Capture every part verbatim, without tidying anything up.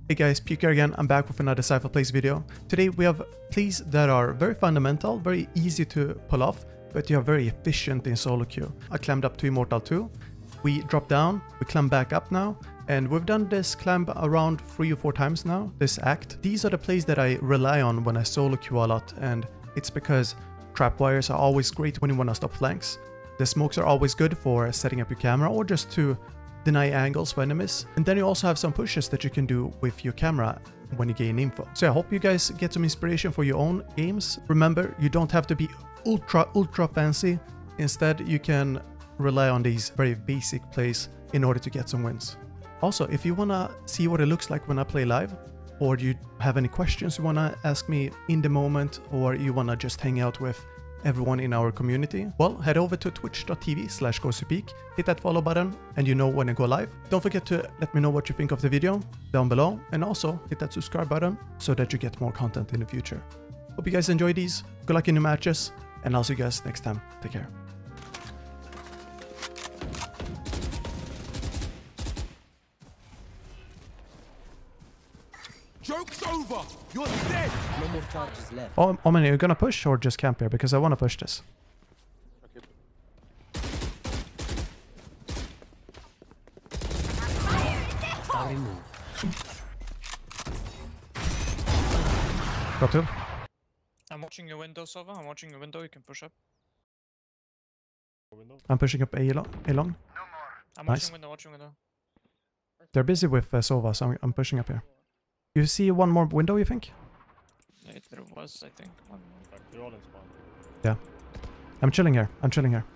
Hey guys, Puker again. I'm back with another Cypher Plays video. Today we have plays that are very fundamental, very easy to pull off, but you are very efficient in solo queue. I climbed up to Immortal two. We dropped down, we climb back up now, and we've done this climb around three or four times now, this act. These are the plays that I rely on when I solo queue a lot, and it's because trapwires are always great when you want to stop flanks. The smokes are always good for setting up your camera or just to deny angles for enemies. And then you also have some pushes that you can do with your camera when you gain info. So I hope you guys get some inspiration for your own games. Remember, you don't have to be ultra, ultra fancy. Instead, you can rely on these very basic plays in order to get some wins. Also, if you want to see what it looks like when I play live, or you have any questions you want to ask me in the moment, or you want to just hang out with everyone in our community, well, head over to twitch dot t v slash gosupeak, hit that follow button, and you know when I go live. Don't forget to let me know what you think of the video down below, and also hit that subscribe button so that you get more content in the future. Hope you guys enjoy these, good luck in your matches, and I'll see you guys next time. Take care. Joke's over! You're dead! No more charges left. Oh, Omen, are you gonna push or just camp here? Because I wanna push this. Okay. I'll remove. Got two. I'm watching your window, Sova. I'm watching your window. You can push up. I'm pushing up A long. A long. I'm Nice. watching window, watching window. They're busy with uh, Sova, so I'm, I'm pushing up here. You see one more window, you think? Yeah, there was, I think. One more. They're all in spawn. Yeah. I'm chilling here. I'm chilling here.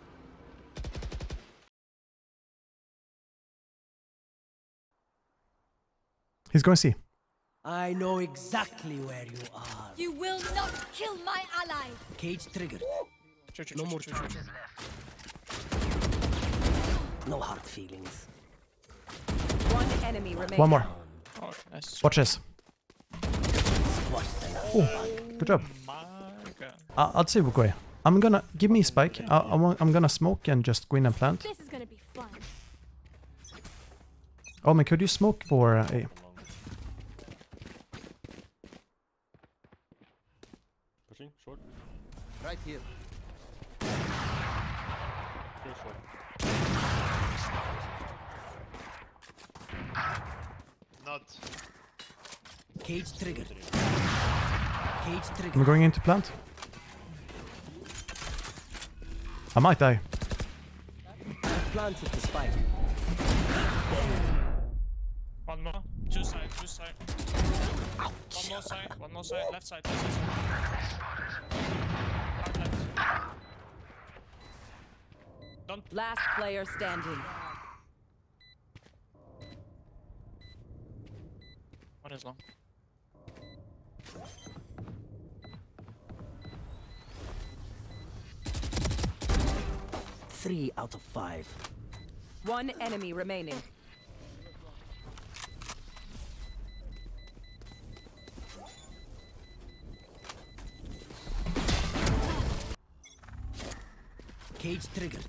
He's going C. I know exactly where you are. You will not kill my allies! Cage triggered. Choo, choo, No choo, more choo, choo, choo. No hard feelings. One enemy remains. One more. Oh, nice. Watch this. Squash them. Oh, good job. My god. Uh, I'll see what way. I'm gonna give me spike. I, I want, I'm gonna smoke and just go in and plant. This is gonna be fun. Oh man, could you smoke for uh, A? Pushing, short. Right here. Clear short. Not. Cage triggered. Cage I'm triggered. going into plant. I might die. Planted the spike. One more. Two side, two side. One more side, one more side. Left side, left side. Hard left. Don't. Last player standing. One is long. Three out of five. One enemy remaining. Cage triggered.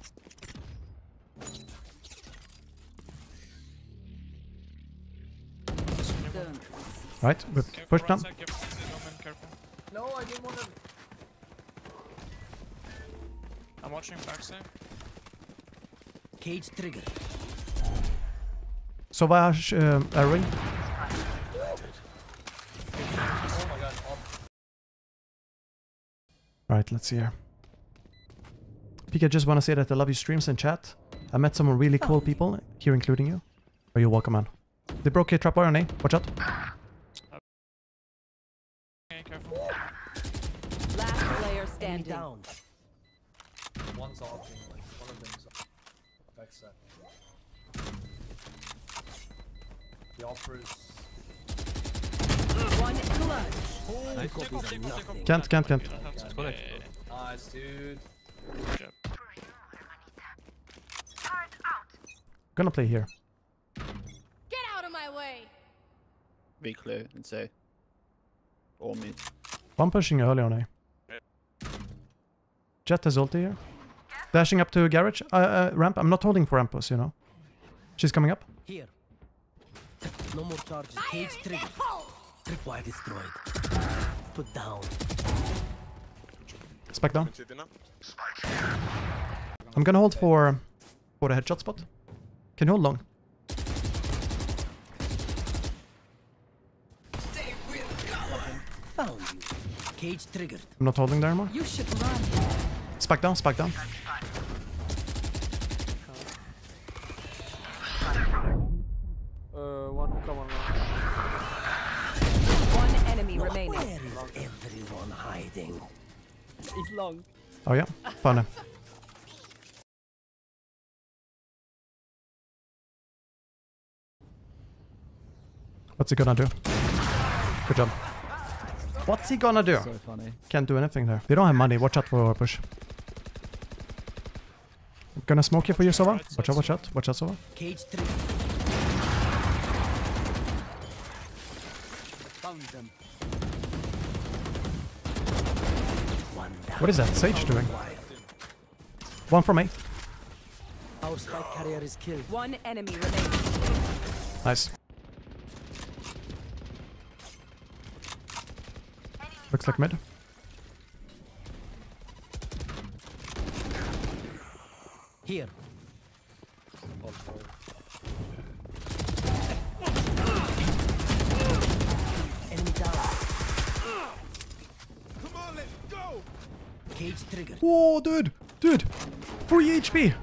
Right, we've Careful, pushed right down. side, careful. Omen, careful. No, I didn't want to. I'm watching backside. Cage triggered. Sova uh, arrowing. Alright, let's see here. Pika, just want to say that I love your streams and chat. I met some really cool people here, including you. Oh, you're welcome, man. They broke a trap wire on A. Watch out. Okay, careful. Last player Enemy standing. down. One's opting, like one of them's back set. The offer is One clutch. Take off, take off, take off. Can't, can't, can't. You don't have to. Yeah, yeah, yeah. nice, dude. Good job. Gonna play here. Get out of my way! Be clear and say. Or me. One pushing early on A. Jet has ulti here. Dashing up to garage. Uh, uh, ramp. I'm not holding for Rampus, you know. She's coming up. Here. No more charges. Cage triggered. Tripwire destroyed. Put down. Spike down. I'm gonna hold for for the headshot spot. Can you hold long? Found you. Cage triggered. I'm not holding there anymore. You should run. Spike down, spike down. Uh, one, come on. One enemy remaining. Where is everyone hiding? It's long. Oh yeah, funny. What's he gonna do? Good job. What's he gonna do? So funny. Can't do anything there. They don't have money. Watch out for our push. I'm gonna smoke you for you, Sova. Watch out, watch out. Watch out, Sova. Cage triggered. Found them. One down. What is that Sage doing? One from me. Our spike carrier is killed. One enemy remaining. Nice. Looks like mid. Here. Enemy down. Come on, let's go. Cage triggered. Whoa, dude! Dude! three H P!